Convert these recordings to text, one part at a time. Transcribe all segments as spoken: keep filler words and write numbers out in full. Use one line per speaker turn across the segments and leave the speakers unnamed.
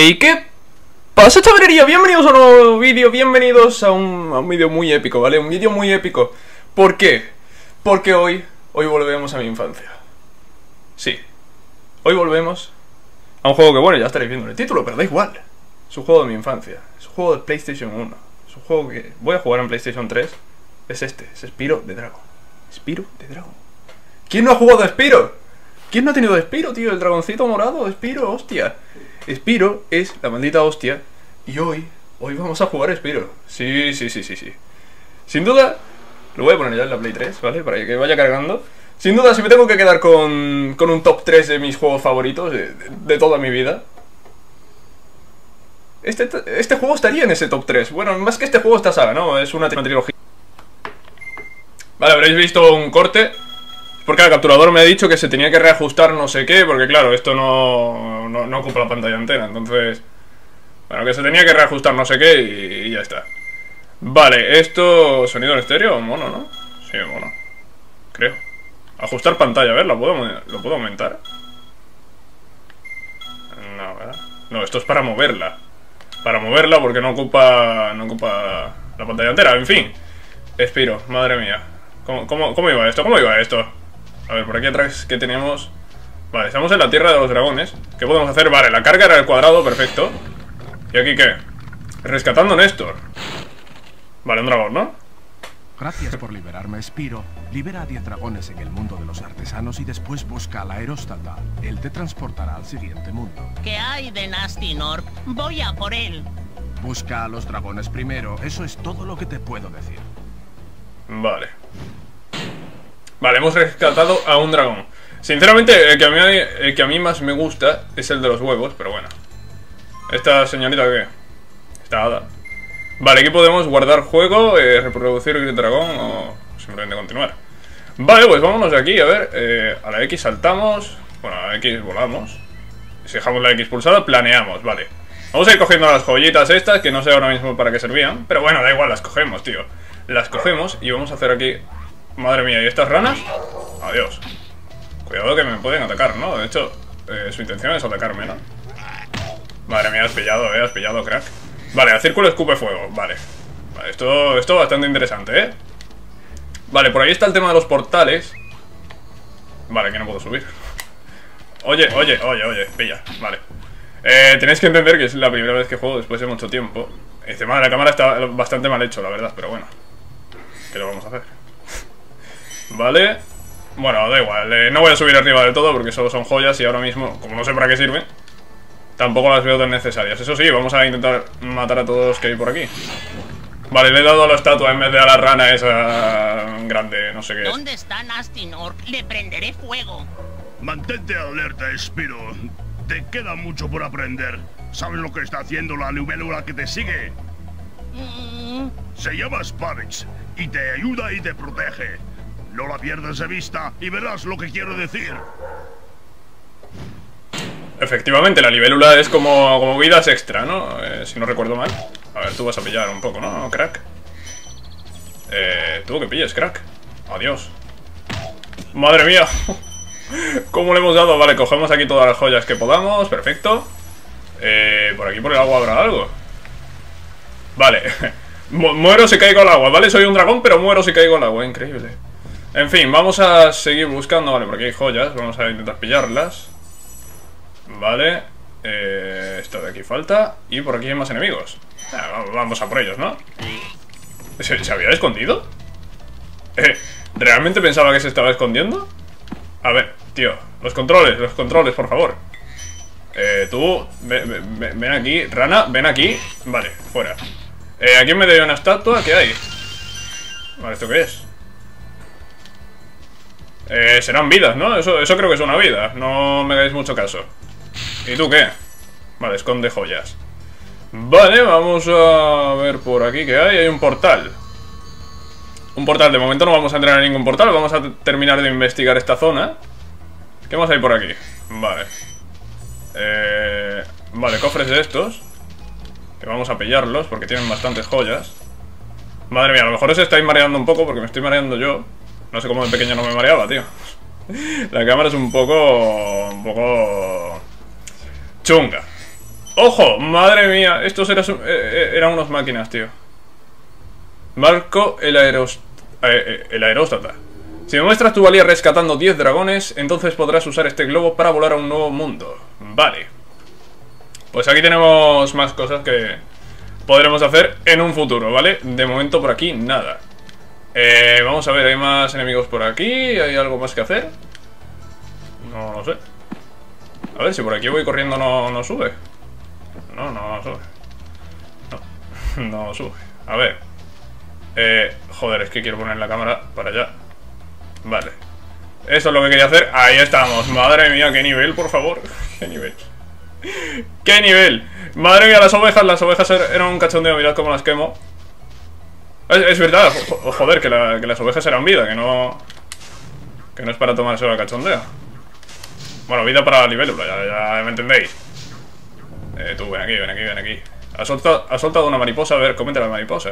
Hey, ¿qué pasa, chavalería? Bienvenidos a un nuevo vídeo, bienvenidos a un, a un vídeo muy épico, ¿vale? Un vídeo muy épico. ¿Por qué? Porque hoy, hoy volvemos a mi infancia. Sí, hoy volvemos a un juego que, bueno, ya estaréis viendo en el título, pero da igual. Es un juego de mi infancia, es un juego de PlayStation uno. Es un juego que voy a jugar en PlayStation tres. Es este, es Spyro the Dragon. Spyro the Dragon. ¿Quién no ha jugado a Spyro? ¿Quién no ha tenido a Spyro, tío? El dragoncito morado, Spyro, hostia. Spyro es la maldita hostia. Y hoy, hoy vamos a jugar a Spyro. Sí, sí, sí, sí, sí. Sin duda, lo voy a poner ya en la Play tres, ¿vale? Para que vaya cargando. Sin duda, si me tengo que quedar con, con un top tres de mis juegos favoritos de, de, de toda mi vida, este, este juego estaría en ese top tres. Bueno, más que este juego, esta saga, ¿no? Es una trilogía. Vale, habréis visto un corte. Porque el capturador me ha dicho que se tenía que reajustar no sé qué. Porque claro, esto no, no, no ocupa la pantalla entera. Entonces, bueno, que se tenía que reajustar no sé qué y, y ya está. Vale, esto... ¿Sonido en estéreo? Mono, ¿no? Sí, mono. Creo. Ajustar pantalla, a ver, ¿lo puedo, ¿lo puedo aumentar? No, ¿verdad? No, esto es para moverla. Para moverla porque no ocupa... No ocupa la pantalla entera, en fin. Spyro, madre mía. ¿Cómo, cómo, cómo iba esto? ¿Cómo iba esto? A ver, por aquí atrás, ¿qué tenemos? Vale, estamos en la tierra de los dragones. ¿Qué podemos hacer? Vale, la carga era el cuadrado, perfecto. ¿Y aquí qué? Rescatando a Néstor. Vale, un dragón, ¿no?
Gracias por liberarme, Spyro. Libera a diez dragones en el mundo de los artesanos y después busca al aeróstata. Él te transportará al siguiente mundo.
¿Qué hay de Nasty Norp? Voy a por él.
Busca a los dragones primero. Eso es todo lo que te puedo decir.
Vale. Vale, hemos rescatado a un dragón. Sinceramente, el que, a mí, el que a mí más me gusta es el de los huevos, pero bueno. ¿Esta señorita qué? Esta hada. Vale, aquí podemos guardar juego, eh, reproducir el dragón o simplemente continuar. Vale, pues vámonos de aquí, a ver. eh, A la X saltamos. Bueno, a la X volamos. Si dejamos la X pulsada, planeamos, vale. Vamos a ir cogiendo las joyitas estas, que no sé ahora mismo para qué servían. Pero bueno, da igual, las cogemos, tío. Las cogemos y vamos a hacer aquí... Madre mía, ¿y estas ranas? Adiós. Cuidado que me pueden atacar, ¿no? De hecho, eh, su intención es atacarme, ¿no? Madre mía, has pillado, eh, has pillado, crack. Vale, el círculo escupe fuego, vale. Vale, esto, esto es bastante interesante, ¿eh? Vale, por ahí está el tema de los portales. Vale, que no puedo subir. Oye, oye, oye, oye, pilla, vale. eh, Tenéis que entender que es la primera vez que juego después de mucho tiempo. El tema de la cámara está bastante mal hecho, la verdad, pero bueno. ¿Qué lo vamos a hacer? Vale. Bueno, da igual, eh, no voy a subir arriba del todo porque solo son joyas y ahora mismo, como no sé para qué sirven, tampoco las veo tan necesarias. Eso sí, vamos a intentar matar a todos los que hay por aquí. Vale, le he dado a la estatua en vez de a la rana esa grande, no sé qué es.
¿Dónde está Nasty Norp? Le prenderé fuego.
Mantente alerta, Spyro. Te queda mucho por aprender. ¿Sabes lo que está haciendo la libélula que te sigue?
Mm.
Se llama Sparix y te ayuda y te protege. No la pierdas de vista y verás lo que quiero decir.
Efectivamente, la libélula es como, como vidas extra, ¿no? Eh, si no recuerdo mal. A ver, tú vas a pillar un poco, ¿no, crack? Eh, tú que pilles, crack. Adiós. Madre mía. ¿Cómo le hemos dado? Vale, cogemos aquí todas las joyas que podamos. Perfecto. Eh, por aquí por el agua habrá algo. Vale. Muero si caigo al agua, ¿vale? Soy un dragón, pero muero si caigo al agua. Increíble. En fin, vamos a seguir buscando. Vale, por aquí hay joyas. Vamos a intentar pillarlas. Vale. Eh, esto de aquí falta. Y por aquí hay más enemigos. Ah, vamos a por ellos, ¿no? ¿Se, ¿Se había escondido? Eh, ¿realmente pensaba que se estaba escondiendo? A ver, tío. Los controles, los controles, por favor. Eh, tú, ven, ven, ven aquí. Rana, ven aquí. Vale, fuera. Eh, aquí me dio una estatua. ¿Qué hay? Vale, ¿esto qué es? Eh, serán vidas, ¿no? Eso, eso creo que es una vida. No me hagáis mucho caso. ¿Y tú qué? Vale, esconde joyas. Vale, vamos a ver por aquí qué hay. Hay un portal. Un portal, de momento no vamos a entrar en ningún portal. Vamos a terminar de investigar esta zona. ¿Qué más hay por aquí? Vale. Eh, vale, cofres de estos. Que vamos a pillarlos porque tienen bastantes joyas. Madre mía, a lo mejor os estáis mareando un poco porque me estoy mareando yo. No sé cómo de pequeño no me mareaba, tío. La cámara es un poco... Un poco... chunga. ¡Ojo! ¡Madre mía! Estos eran, eh, eran unos máquinas, tío. Marco el aeros... Eh, el aeróstata. Si me muestras tu valía rescatando diez dragones, entonces podrás usar este globo para volar a un nuevo mundo. Vale. Pues aquí tenemos más cosas que podremos hacer en un futuro, ¿vale? De momento por aquí nada. Eh, vamos a ver, ¿hay más enemigos por aquí? ¿Hay algo más que hacer? No lo sé. A ver, si por aquí voy corriendo no, no sube. No, no, no sube. No, no sube. A ver. Eh, joder, es que quiero poner la cámara para allá. Vale. Eso es lo que quería hacer. Ahí estamos. Madre mía, qué nivel, por favor. Qué nivel. ¡Qué nivel! Madre mía, las ovejas. Las ovejas eran un cachondeo. Mirad cómo las quemo. Es, es verdad. Joder, que, la, que las ovejas eran vida. Que no... Que no es para tomarse la cachondeo. Bueno, vida para la libélula. Ya, ya me entendéis. Eh, tú, ven aquí, ven aquí, ven aquí. Ha soltado, ha soltado una mariposa. A ver, cómete la mariposa.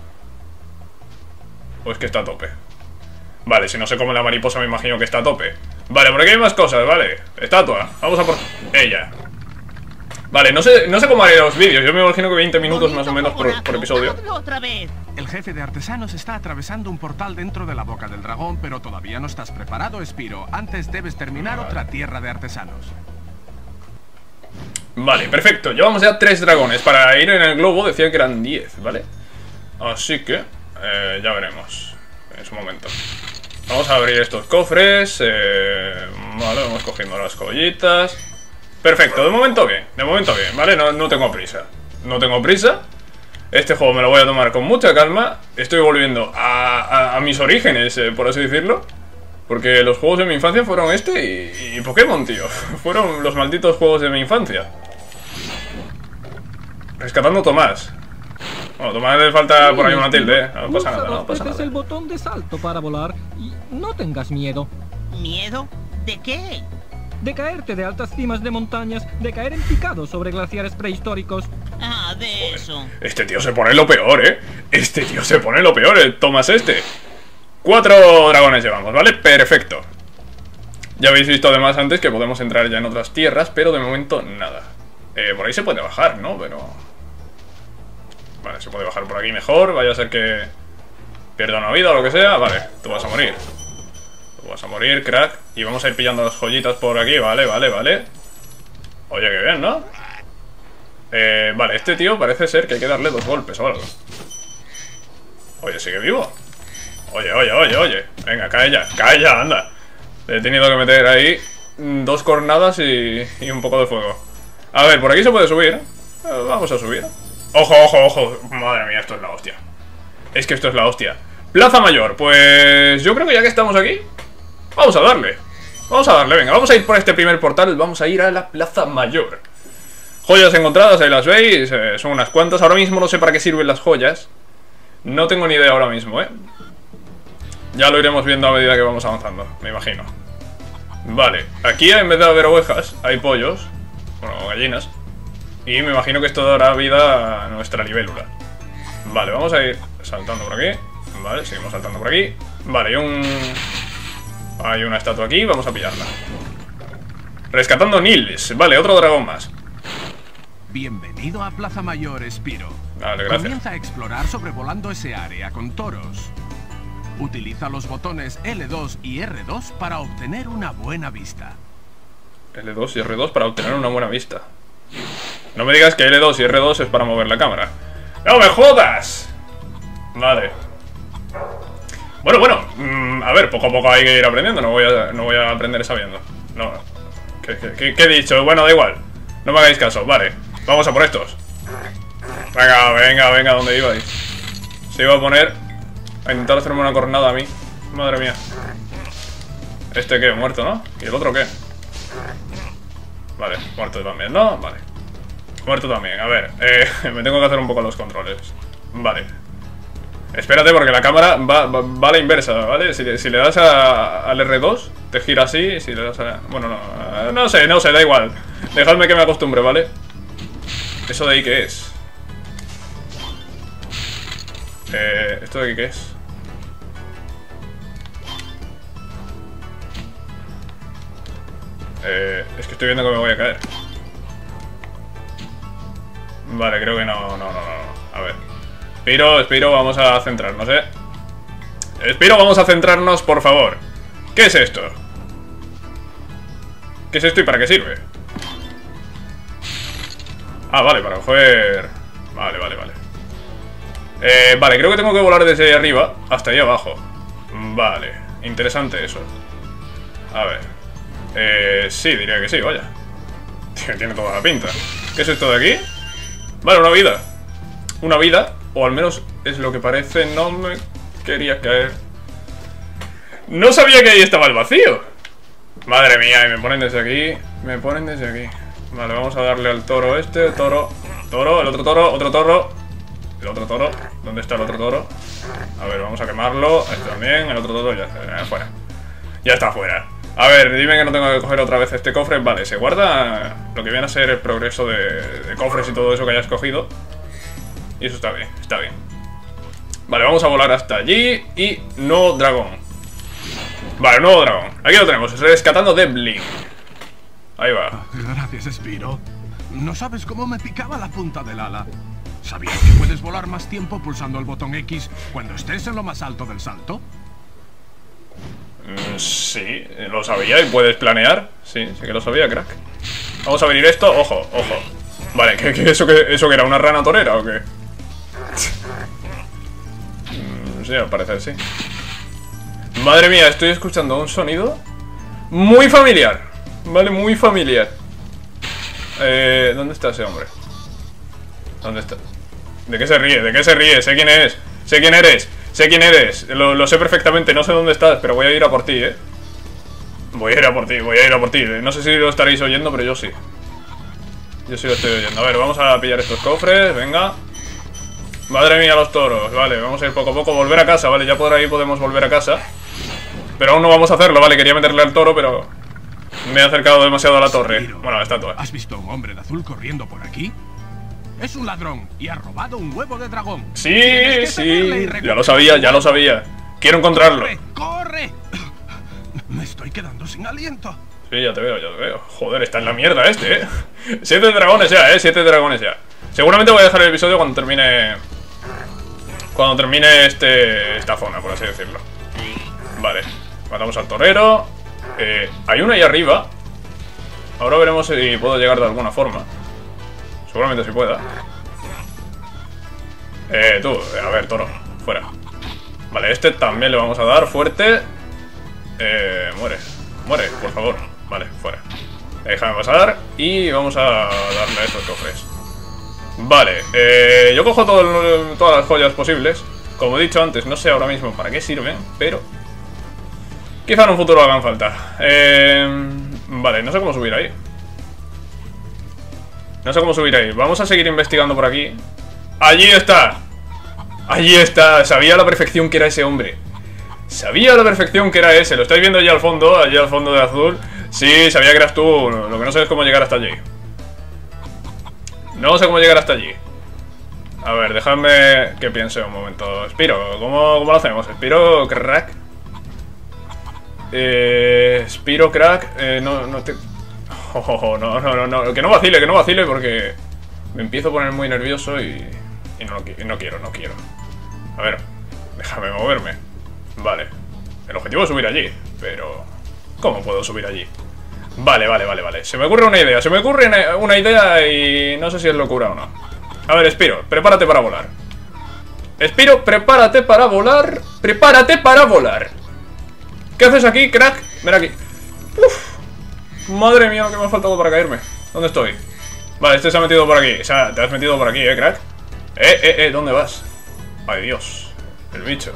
O es que está a tope. Vale, si no se come la mariposa me imagino que está a tope. Vale, por aquí hay más cosas, vale. Estatua, vamos a por ella. Vale, no sé, no sé cómo haré los vídeos. Yo me imagino que veinte minutos más o menos por, por episodio.
Otra vez.
El jefe de artesanos está atravesando un portal dentro de la boca del dragón, pero todavía no estás preparado, Spiro. Antes debes terminar
vale.
otra tierra de artesanos.
Vale, perfecto. Llevamos ya tres dragones. Para ir en el globo decían que eran diez, ¿vale? Así que eh, ya veremos en su momento. Vamos a abrir estos cofres. eh, Vale, vamos cogiendo las joyitas. Perfecto, de momento bien. De momento bien, ¿vale? No, no tengo prisa. No tengo prisa. Este juego me lo voy a tomar con mucha calma. Estoy volviendo a, a, a mis orígenes, eh, por así decirlo. Porque los juegos de mi infancia fueron este y, y Pokémon, tío. Fueron los malditos juegos de mi infancia. Rescatando Tomás. Bueno, Tomás le falta por ahí una tilde, ¿eh? No pasa nada, no pasa nada.
el botón de salto para volar y no tengas miedo.
¿Miedo? ¿De qué?
De caerte de altas cimas de montañas, de caer en picado sobre glaciares prehistóricos.
Ah, de eso.
Este tío se pone lo peor, ¿eh? Este tío se pone lo peor, el Tomás este. Cuatro dragones llevamos, ¿vale? Perfecto. Ya habéis visto además antes que podemos entrar ya en otras tierras, pero de momento nada. Eh, por ahí se puede bajar, ¿no? Pero... Vale, se puede bajar por aquí mejor. Vaya a ser que pierda una vida o lo que sea. Vale, tú vas a morir. Tú vas a morir, crack. Y vamos a ir pillando las joyitas por aquí. Vale, vale, vale. Oye, qué bien, ¿no? Eh, vale, este tío parece ser que hay que darle dos golpes o algo. Oye, sigue vivo. Oye, oye, oye, oye. Venga, cae ya, cae ya, anda. Le he tenido que meter ahí dos cornadas y, y un poco de fuego. A ver, por aquí se puede subir, ¿eh? Vamos a subir. Ojo, ojo, ojo. Madre mía, esto es la hostia. Es que esto es la hostia. Plaza Mayor, pues yo creo que ya que estamos aquí, vamos a darle. Vamos a darle, venga, vamos a ir por este primer portal. Vamos a ir a la Plaza Mayor. Joyas encontradas, ahí las veis, eh, son unas cuantas. Ahora mismo no sé para qué sirven las joyas. No tengo ni idea ahora mismo, eh. Ya lo iremos viendo a medida que vamos avanzando, me imagino. Vale, aquí en vez de haber ovejas, hay pollos. Bueno, gallinas. Y me imagino que esto dará vida a nuestra libélula. Vale, vamos a ir saltando por aquí. Vale, seguimos saltando por aquí. Vale, hay un... Hay una estatua aquí, vamos a pillarla. Rescatando Nils. Vale, otro dragón más.
Bienvenido a Plaza Mayor, Spiro.
Vale, gracias.
Comienza a explorar sobrevolando ese área con toros. Utiliza los botones L dos y R dos para obtener una buena vista.
L dos y R dos para obtener una buena vista. No me digas que L dos y R dos es para mover la cámara. ¡No me jodas! Vale. Bueno, bueno. Mmm, a ver, poco a poco hay que ir aprendiendo. No voy a, no voy a aprender sabiendo. No. ¿Qué, qué, qué, qué he dicho? Bueno, da igual. No me hagáis caso. Vale. Vamos a por estos. Venga, venga, venga. ¿Dónde ibais? Se iba a poner a intentar hacerme una cornada a mí. Madre mía. Este qué, muerto, ¿no? ¿Y el otro qué? Vale, muerto también, ¿no? Vale. Muerto también, a ver, eh, me tengo que hacer un poco los controles. Vale. Espérate porque la cámara va, va, va a la inversa, ¿vale? Si, si le das a, al R dos, te gira así. Si le das a... Bueno, no, no sé, no sé, da igual. Dejadme que me acostumbre, ¿vale? ¿Eso de ahí qué es? Eh, ¿esto de aquí qué es? Eh, es que estoy viendo que me voy a caer. Vale, creo que no, no, no, no. A ver. Spiro, Spiro, vamos a centrarnos, ¿eh? Spiro, vamos a centrarnos, por favor. ¿Qué es esto? ¿Qué es esto y para qué sirve? Ah, vale, para coger... Vale, vale, vale. Eh, vale, creo que tengo que volar desde ahí arriba hasta ahí abajo. Vale, interesante eso. A ver. Eh, sí, diría que sí, vaya. Tiene toda la pinta. ¿Qué es esto de aquí? Vale, una vida. Una vida, o al menos es lo que parece. No me quería caer. No sabía que ahí estaba el vacío. Madre mía, y me ponen desde aquí. Me ponen desde aquí. Vale, vamos a darle al toro este. Toro, toro, el otro toro, otro toro. El otro toro, ¿dónde está el otro toro? A ver, vamos a quemarlo. Este también, el otro toro ya está fuera. Ya está fuera. A ver, dime que no tengo que coger otra vez este cofre. Vale, se guarda lo que viene a ser el progreso de, de cofres y todo eso que hayas cogido. Y eso está bien, está bien. Vale, vamos a volar hasta allí. Y nuevo dragón. Vale, nuevo dragón. Aquí lo tenemos, rescatando de Blink. Ahí va.
Gracias, Spiro. No sabes cómo me picaba la punta del ala. ¿Sabías que puedes volar más tiempo pulsando el botón X cuando estés en lo más alto del salto?
Mm, sí, lo sabía y puedes planear. Sí, sí que lo sabía, crack. Vamos a abrir esto. Ojo, ojo. Vale, ¿qué, qué, eso, que, ¿eso que era una rana torera o qué? mm, sí, al parecer sí. Madre mía, estoy escuchando un sonido muy familiar. Vale, muy familiar. Eh, ¿dónde está ese hombre? ¿Dónde está? ¿De qué se ríe? ¿De qué se ríe? Sé quién es. Sé quién eres. Sé quién eres. Lo, lo sé perfectamente. No sé dónde estás, pero voy a ir a por ti, ¿eh? Voy a ir a por ti. Voy a ir a por ti. No sé si lo estaréis oyendo, pero yo sí. Yo sí lo estoy oyendo. A ver, vamos a pillar estos cofres. Venga. Madre mía, los toros. Vale, vamos a ir poco a poco. Volver a casa, vale. Ya por ahí podemos volver a casa. Pero aún no vamos a hacerlo, vale. Quería meterle al toro, pero... me he acercado demasiado a la torre. Bueno, a la estatua.
¿Has visto a un hombre de azul corriendo por aquí? Es un ladrón y ha robado un huevo de dragón.
Sí, sí. Ya lo sabía, ya lo sabía. Quiero encontrarlo.
¡Corre! ¡Corre! Me estoy quedando sin aliento.
Sí, ya te veo, ya te veo. Joder, está en la mierda este, eh. Siete dragones ya, eh. Siete dragones ya. Seguramente voy a dejar el episodio cuando termine... Cuando termine este... esta zona, por así decirlo. Vale. Matamos al torero. Eh, hay uno ahí arriba. Ahora veremos si puedo llegar de alguna forma. Seguramente si pueda. Eh, tú, a ver, toro, fuera. Vale, este también le vamos a dar fuerte. Eh, muere, muere, por favor. Vale, fuera. Déjame pasar y vamos a darle a estos cofres. Vale, eh, yo cojo todo el, todas las joyas posibles. Como he dicho antes, no sé ahora mismo para qué sirven, pero quizá en un futuro hagan falta. Eh, vale, no sé cómo subir ahí. No sé cómo subir ahí. Vamos a seguir investigando por aquí. ¡Allí está! ¡Allí está! Sabía a la perfección que era ese hombre. Sabía a la perfección que era ese. Lo estáis viendo allí al fondo, allí al fondo de azul. Sí, sabía que eras tú. Lo que no sé es cómo llegar hasta allí. No sé cómo llegar hasta allí. A ver, dejadme que piense un momento. Spiro, ¿cómo, cómo lo hacemos? Spiro, crack. Eh, Spiro, crack. Eh, no, no te... Oh, oh, no, no, no, no, que no vacile, que no vacile porque me empiezo a poner muy nervioso y, y no, no quiero, no quiero. A ver, déjame moverme. Vale, el objetivo es subir allí, pero ¿cómo puedo subir allí? Vale, vale, vale, vale. Se me ocurre una idea, se me ocurre una idea y no sé si es locura o no. A ver, Spiro, prepárate para volar. Spiro, prepárate para volar. Prepárate para volar. ¿Qué haces aquí, crack? Ven aquí. Uf. Madre mía, lo que me ha faltado para caerme. ¿Dónde estoy? Vale, este se ha metido por aquí. O sea, te has metido por aquí, eh, crack. Eh, eh, eh, ¿dónde vas? Ay, Dios. El bicho.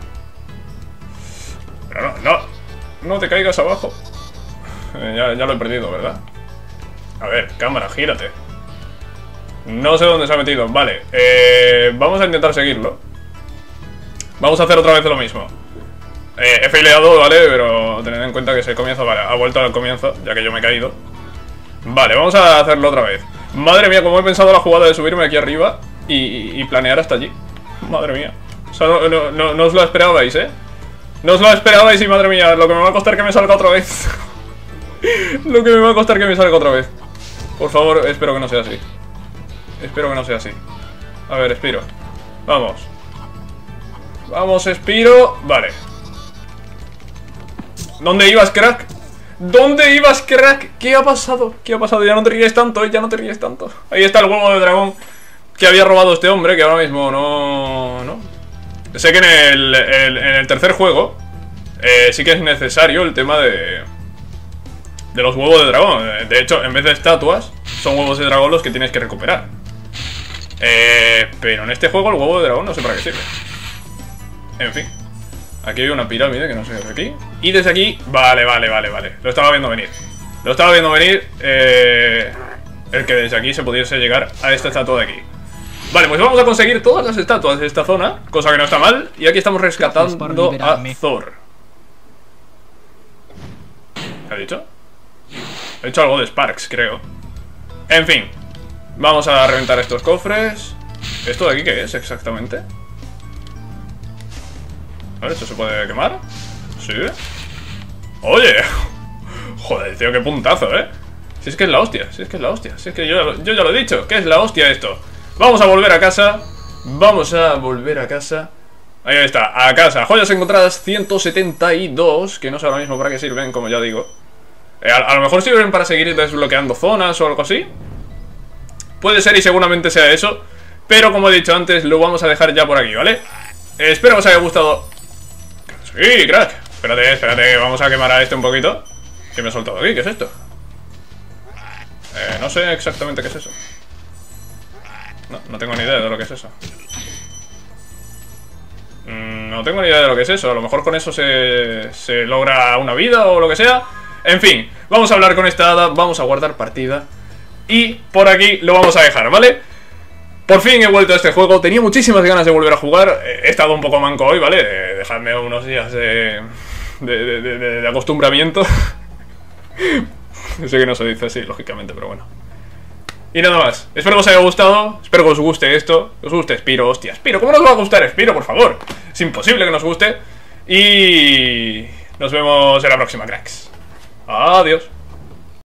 Pero no, no. No te caigas abajo. Eh, ya, ya lo he perdido, ¿verdad? A ver, cámara, gírate. No sé dónde se ha metido. Vale, eh, vamos a intentar seguirlo. Vamos a hacer otra vez lo mismo. Eh, he faileado, ¿vale? Pero tened en cuenta que ese comienzo, vale, ha vuelto al comienzo, ya que yo me he caído. Vale, vamos a hacerlo otra vez. Madre mía, cómo he pensado la jugada de subirme aquí arriba y, y planear hasta allí. Madre mía. O sea, no, no, no, no os lo esperabais, ¿eh? No os lo esperabais y madre mía, lo que me va a costar que me salga otra vez. Lo que me va a costar que me salga otra vez. Por favor, espero que no sea así. Espero que no sea así. A ver, Spiro. Vamos. Vamos, Spiro. Vale. ¿Dónde ibas, crack? ¿Dónde ibas, crack? ¿Qué ha pasado? ¿Qué ha pasado? Ya no te ríes tanto, ¿eh? Ya no te ríes tanto. Ahí está el huevo de dragón que había robado este hombre, que ahora mismo no... no. Sé que en el, el, en el tercer juego eh, sí que es necesario el tema de... de los huevos de dragón. De hecho, en vez de estatuas, son huevos de dragón los que tienes que recuperar. Eh, pero en este juego el huevo de dragón no sé para qué sirve. En fin. Aquí hay una pirámide que no sé desde aquí. Y desde aquí... Vale, vale, vale, vale. Lo estaba viendo venir. Lo estaba viendo venir eh, el que desde aquí se pudiese llegar a esta estatua de aquí. Vale, pues vamos a conseguir todas las estatuas de esta zona, cosa que no está mal. Y aquí estamos rescatando a Thor. ¿Qué ha dicho? Ha dicho algo de Sparks, creo. En fin. Vamos a reventar estos cofres. ¿Esto de aquí qué es exactamente? A ver, ¿esto se puede quemar? ¿Sí? ¡Oye! Joder, tío, qué puntazo, ¿eh? Si es que es la hostia, si es que es la hostia. Si es que yo, yo ya lo he dicho, ¿qué es la hostia esto? Vamos a volver a casa. Vamos a volver a casa. Ahí está, a casa. Joyas encontradas ciento setenta y dos, que no sé ahora mismo para qué sirven, como ya digo. eh, a, a lo mejor sirven para seguir desbloqueando zonas o algo así. Puede ser y seguramente sea eso. Pero como he dicho antes, lo vamos a dejar ya por aquí, ¿vale? Eh, espero que os haya gustado. Sí, crack. Espérate, espérate, vamos a quemar a este un poquito. ¿Qué me ha soltado aquí? ¿Qué es esto? Eh, no sé exactamente qué es eso. No, no tengo ni idea de lo que es eso. mm, No tengo ni idea de lo que es eso. A lo mejor con eso se, se logra una vida o lo que sea. En fin, vamos a hablar con esta hada. Vamos a guardar partida. Y por aquí lo vamos a dejar, ¿vale? Por fin he vuelto a este juego. Tenía muchísimas ganas de volver a jugar. He estado un poco manco hoy, ¿vale? Eh, dejadme unos días de, de, de, de, de acostumbramiento. Sé que no se dice así, lógicamente, pero bueno. Y nada más. Espero que os haya gustado. Espero que os guste esto. Que os guste Spiro, hostia. Spiro, ¿cómo nos va a gustar Spiro, por favor? Es imposible que nos guste. Y nos vemos en la próxima, cracks. Adiós.